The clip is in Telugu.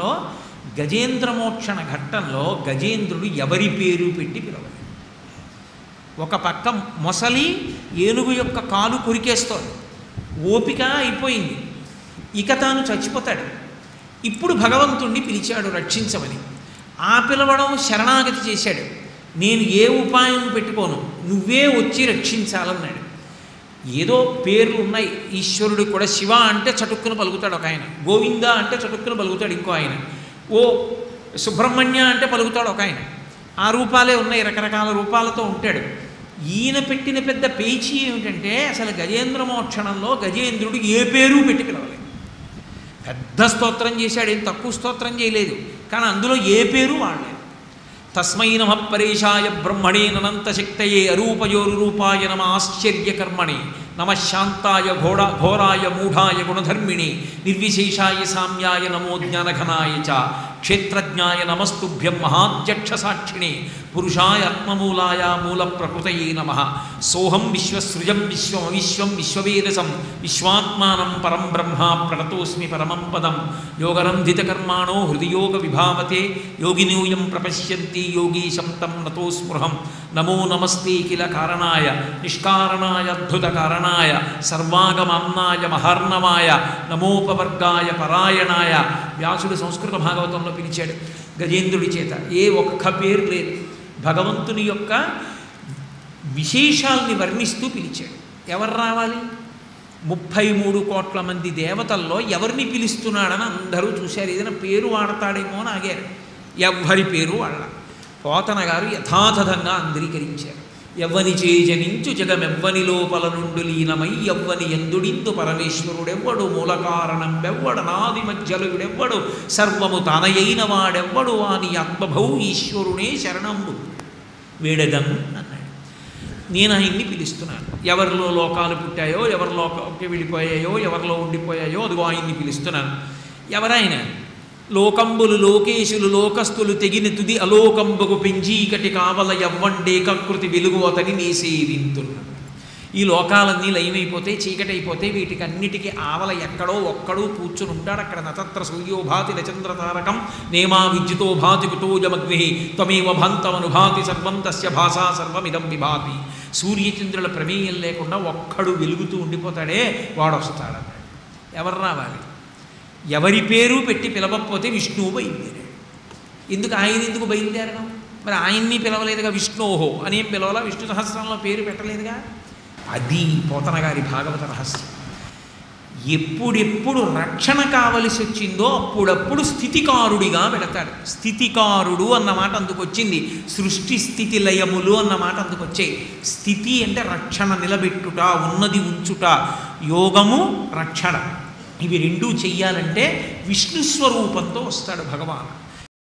భాగవతంలో గజేంద్రమోక్షణ ఘట్టంలో గజేంద్రుడు ఎవరి పేరు పెట్టి పిలవలేదు. ఒక పక్క మొసలి ఏనుగు యొక్క కాలు కొరికేస్తోంది, ఓపిక అయిపోయింది, ఇక తాను చచ్చిపోతాడు. ఇప్పుడు భగవంతుణ్ణి పిలిచాడు రక్షించమని. ఆ పిలవడం శరణాగతి చేశాడు. నేను ఏ ఉపాయం పెట్టుకోను, నువ్వే వచ్చి రక్షించాలన్నాడు. ఏదో పేర్లు ఉన్నాయి ఈశ్వరుడు కూడా. శివ అంటే చటుక్కున పలుకుతాడు ఒక ఆయన, గోవింద అంటే చటుక్కున పలుకుతాడు ఇంకో ఆయన, ఓ సుబ్రహ్మణ్య అంటే పలుకుతాడు ఒక ఆయన. ఆ రూపాలే ఉన్నాయి, రకరకాల రూపాలతో ఉంటాడు. ఈయన పెట్టిన పెద్ద పేచీ ఏమిటంటే అసలు గజేంద్రమోక్షణంలో గజేంద్రుడు ఏ పేరు పెట్టి పిలవలేదు. పెద్ద స్తోత్రం చేశాడు, ఏం తక్కువ స్తోత్రం చేయలేదు, కానీ అందులో ఏ పేరు వాడలేదు. తస్మై నమః పరేశాయ బ్రహ్మణే అనంతశక్తయే అరూపయోరూపాయ నమ ఆశ్చర్యకర్మణి నమః శాంతాయ ఘోరాయ మూఢాయ గుణధర్మిణి నిర్విశేషాయ సామ్యాయ నమో జ్ఞానఘనాయ చ క్షేత్రజ్ఞాయ నమస్తుభ్యం మహాధ్యక్షసాక్షిణి పురుషాయ ఆత్మమూలాయ మూల ప్రకృతయే నమః సోహం విశ్వసృజం విశ్వమవిశ్వం విశ్వవేదసం విశ్వాత్మానం పరం బ్రహ్మ ప్రణతోస్మి పరమం పదం యోగరంధితకర్మాణో హృదియోగ విభావతే యోగినూయం ప్రపశ్యంతి యోగీశం తం నతో స్పృహం నమో నమస్తే కిల కారణాయ నిష్కారణాయ అద్భుత కారణాయ సర్వాగమామ్నాయ మహార్ణవాయ నమోపవర్గాయ పరాయణాయ. వ్యాసుడు సంస్కృత భాగవతంలో పిలిచాడు గజేంద్రుడి చేత. ఏ ఒక్క పేరు లేదు, భగవంతుని యొక్క విశేషాల్ని వర్ణిస్తూ పిలిచాడు. ఎవరు రావాలి? 33 కోట్ల మంది దేవతల్లో ఎవరిని పిలుస్తున్నాడని అందరూ చూశారు. ఏదైనా పేరు వాడతాడేమో అని ఆగారు. ఎవ్వరి పేరు వాళ్ళ. పోతన గారు యథాతథంగా అంగీకరించారు. ఎవ్వని చేజనించు జగమెవ్వని లోపల నుండు లీనమై ఎవ్వని ఎందుడిందు పరమేశ్వరుడెవ్వడు మూల కారణం వెవ్వడు నాది మధ్యలుడెవ్వడు సర్వము తానయైన వాడెవ్వడు వాని ఆత్మభౌ ఈశ్వరునే శరణంబు వేడదం అన్నాడు. నేను ఆయన్ని పిలుస్తున్నాను. ఎవరిలో లోకాలు పుట్టాయో, ఎవరి లోకంకి వెళ్ళిపోయాయో, ఎవరిలో ఉండిపోయాయో అదిగో ఆయన్ని పిలుస్తున్నాను. ఎవరైనా లోకంబులు లోకేశులు లోకస్తులు తెగిన తుది అలోకంబుకు పెంజీకటి కావల ఎవ్వండే కకృతి వెలుగు అతని నేసేవింతున్నాడు. ఈ లోకాలన్నీ లయమైపోతే చీకటైపోతే వీటికి అన్నిటికీ ఆవల ఎక్కడో ఒక్కడూ కూర్చుని ఉంటాడు. అక్కడ నతత్ర సూర్యోభాతి నచంద్రతారకం నేమా విద్యుతో భాతి కుతోజమగ్ని త్వమేవ భాంతమనుభాతి సర్వం తస్య భాషా సర్వమిదం విభాతి. సూర్యచంద్రుల ప్రమేయం లేకుండా ఒక్కడు వెలుగుతూ ఉండిపోతాడే వాడు వస్తాడన్నాడు. ఎవరు రావాలి? ఎవరి పేరు పెట్టి పిలవకపోతే విష్ణువు బయలుదేరాడు. ఎందుకు బయలుదేరడం? మరి ఆయన్ని పిలవలేదుగా, విష్ణోహో అనేం పిలవాలా, విష్ణు సహస్రంలో పేరు పెట్టలేదుగా. అది పోతన గారి భాగవత రహస్యం. ఎప్పుడెప్పుడు రక్షణ కావలసి వచ్చిందో అప్పుడప్పుడు స్థితికారుడిగా పెడతాడు. స్థితికారుడు అన్నమాట అందుకొచ్చింది. సృష్టి స్థితి లయములు అన్నమాట అందుకొచ్చాయి. స్థితి అంటే రక్షణ, నిలబెట్టుట, ఉన్నది ఉంచుట. యోగము రక్షణ, ఇవి రెండూ చెయ్యాలంటే విష్ణుస్వరూపంతో వస్తాడు భగవాన్.